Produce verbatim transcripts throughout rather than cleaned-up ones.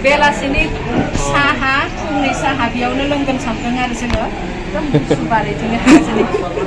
बेलासिनि साहा फुंनि साहा बेयावनो लोंगोन सानदों आरो जोङो सुबारि जोंनि हाजोनि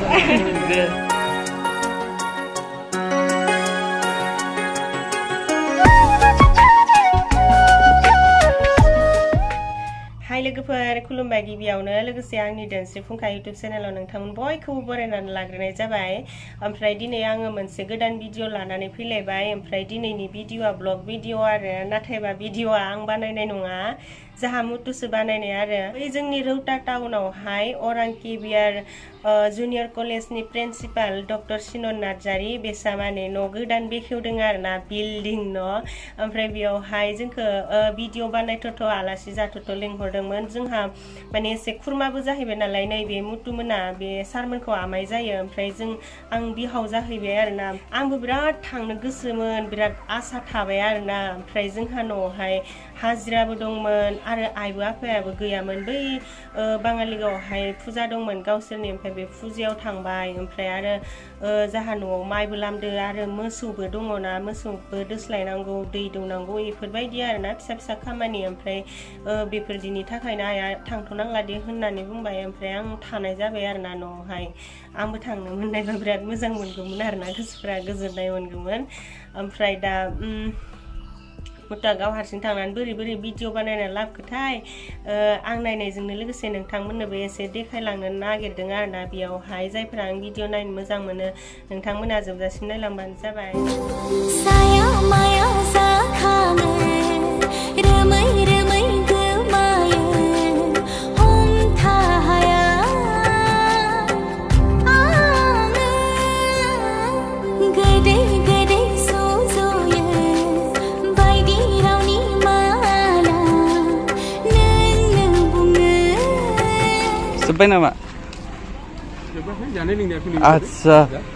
हाय लोगोफोर खुलुमबाय गिबियावनो लोगोसे आंनि दोनस्रि फुंखा यूट्यूब चेनेलाव नोंथांमोन बयखौबो बरायनानै लाग्रोनाय जाबाय ओमफ्राय दिनै आङो मोनसे गोदान भिडिअ लानानै फैलायबाय ओमफ्राय दिनैनि भिडिअआ ब्लग भिडिअ आरो नाथायबा भिडिअआ आं बानायनाय नङा जाहा मुथुसो बानायनाय आरो बै जोंनि रौता टाउनावहाय अरां केबिआर जुनियर कलेजनि प्रिन्सिपाल डक्टर सिनन नार्जारी बेसा माने न' गोदान बेखेवदों आरोना बिल्डिं न' ओमफ्राय बेयावहाय जोंखौ भिडिअ बानायथ'थ' आलासि जाथ'थ' लिंहरदोंमोन जोंहा माने एसे खुरमाबो जाहैबाय नालाय नैबे मुथुमोना बे सारमोनखौ आमाय जायो ओमफ्राय जों आं बिहाव जाहैबाय आरोना आंबो बिराद थांनो गोसोमोन बिराद आसा थाबाय आरोना ओमफ्राय जोंहा न'आवहाय हाजिराबो दंमोन आरो आइबो आफायाबो गैयामोन बै बाङालिगावहाय फुजा दंमोन गावसोरनि ओमफ्राय बे फुजायाव थांबाय ओमफ्राय आरो जाहा न'आव माइबो लामदो आरो मोसौबो दङना मोसौबो दोस्लायनांगौ दै दौनांगौ बेफोरबायदि आरोना फिसा फिसा खामानि ओमफ्राय बेफोरदिनि थाखायनो आइया थांथ'नांला दे होननानै बुंबाय ओमफ्राय आं थानाय जाबाय आरोना न'आवहाय आंबो थांनो मोननायबा बिराद मोजां मोनगौमोन आरोना गोसोफ्रा गोजोननाय मोनगौमोन ओमफ्राय दा मुथा गाव हारसिं थांनानै बोरै बोरै भिडिअ बानायना लाबोखोथाय आं नायनायजोंनो लोगोसे नोंथांमोननोबो एसे देखायलांनो नागिरदों आरोना बेयावहाय जायफोरा आं भिडिअ नायनो मोजां मोनो नोंथांमोना जोबजासिम नायलांबानो जाबाय जोब्बाय नामा? आच्छा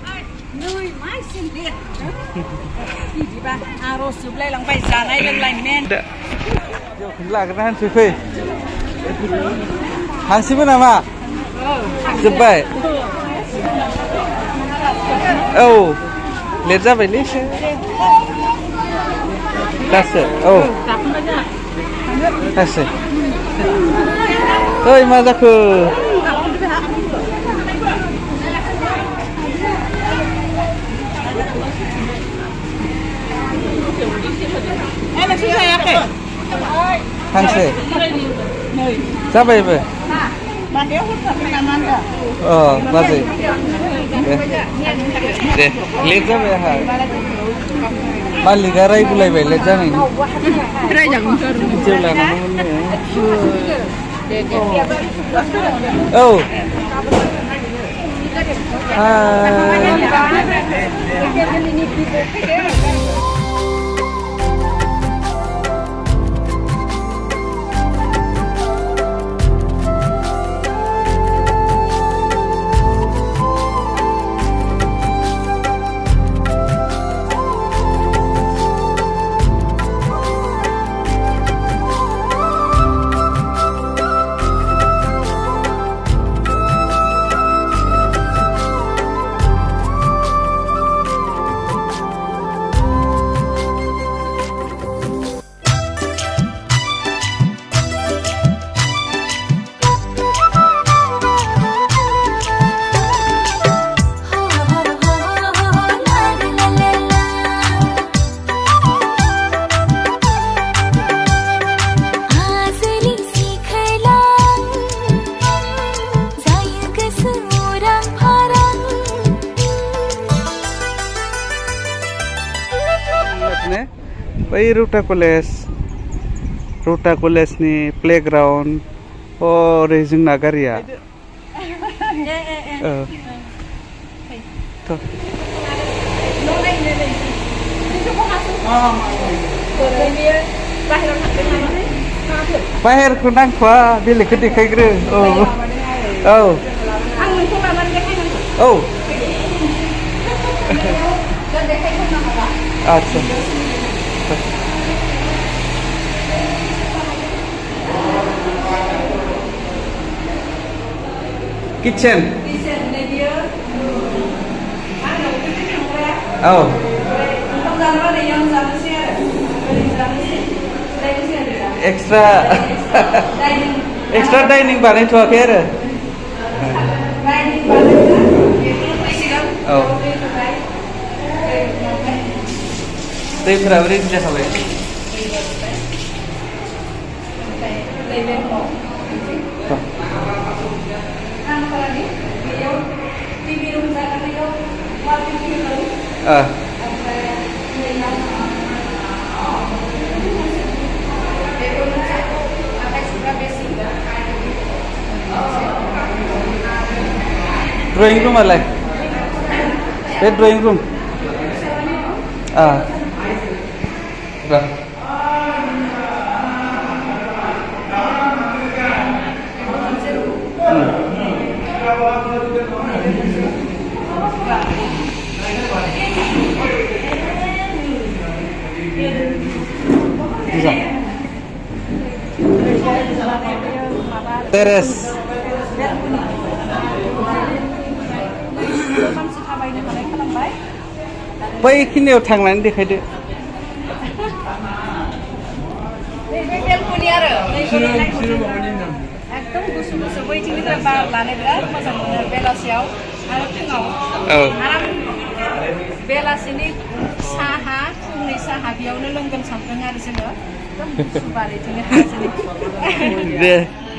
आर'ज जोबलायलांबाय जानाय लोंनाय मेन लाग्रोना हानसै फै हानसैबो नामा? जोब्बाय औ लेट जाबायलै एसे दासो औ दासो ओइ मा जाखो हानसे जाबायबो अ बाजै दे लेट जाबाय आंहा मालिकआ रायबोलायबाय लेट जानायनि जेब्ला औ बै रौता कलेज रौता कलेजनि प्लेग्राउन्ड ओरै जोंना गारिया बाहेरखौ नांथ'आ बेलेगखौ देखायग्रो औ औ औ आच्छा किचन औ एक्सट्रा एक्सट्रा डाइनिं बानायथ'वाखै आरो औ दैफोराबो रेडि जाखाबाय ड्रॉइंग रूम आलाय बे ड्रॉइंग रूम आ रा teres बैखिनियाव थांनानै देखायदो एकदम गुसु गुसु बैथिंनिफ्राय बार लानो बिराद मोजां मोनो बेलासियाव आरो फुङाव आराम बेलासिनि साहा फुंनि साहा बेयावनो लोंगोन सानदों आरो जोङो एकदम गुसु बार बिदिनो हाजोनि दे